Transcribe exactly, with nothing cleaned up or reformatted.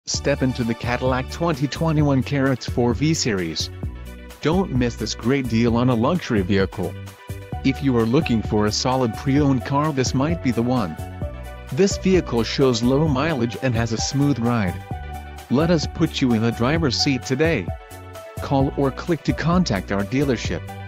Step into the Cadillac twenty twenty-one C T four V-Series. Don't miss this great deal on a luxury vehicle. If you are looking for a solid pre-owned car, this might be the one. This vehicle shows low mileage and has a smooth ride. Let us put you in the driver's seat today. Call or click to contact our dealership.